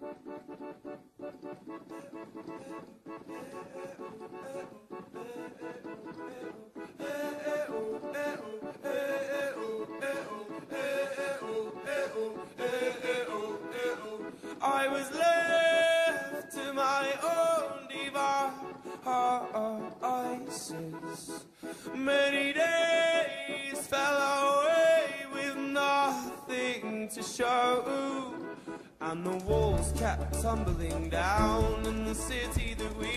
I was left to my own devices. Many days fell away with nothing to show, and the walls kept tumbling down in the city that we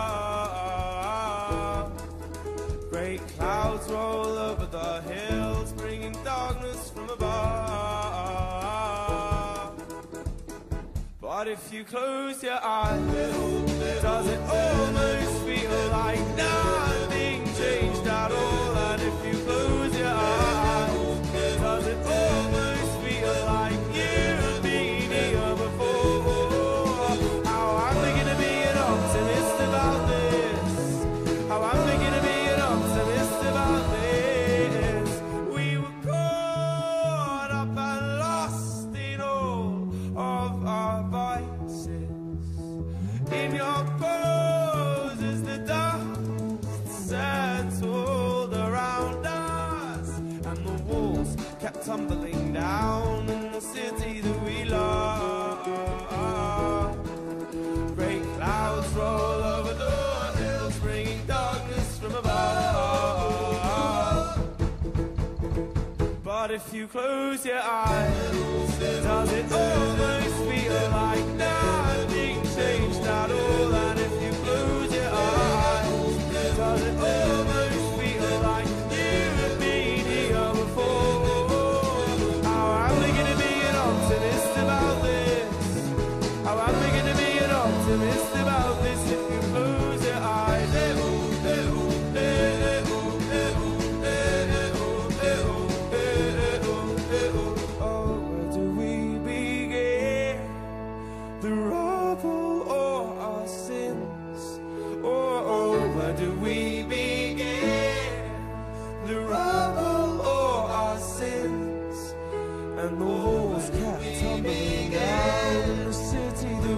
love. Great clouds roll over the hills, bringing darkness from above. But if you close your eyes, does it almost feel like nothing changed at all? And if you close your eyes, does it almost feel like you've been here before? How I'm beginning to be an optimist about this. How I'm beginning to be an optimist about this. We were caught up and lost in all of our vices. In your pose as the dust settled around us, and the walls kept tumbling down in the city that we love. Great clouds roll over the hills, bringing darkness from above. But if you close your eyes, does it almost feel like nothing changed at all? And if you close your eyes, does it almost feel like you've been here before? How I'm beginning to be an optimist about this. How I'm beginning to be an optimist about this. If you close your eyes, oh, where do we begin? The rubble or our sins? Oh, where do we begin? The rubble or our sins? And the walls kept tumbling down in the city that we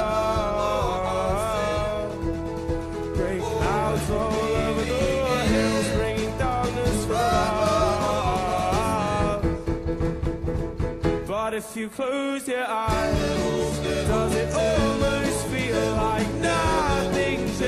love. Great clouds roll over the hills, bringing darkness from above. But if you close your eyes, does it almost feel like nothing changed?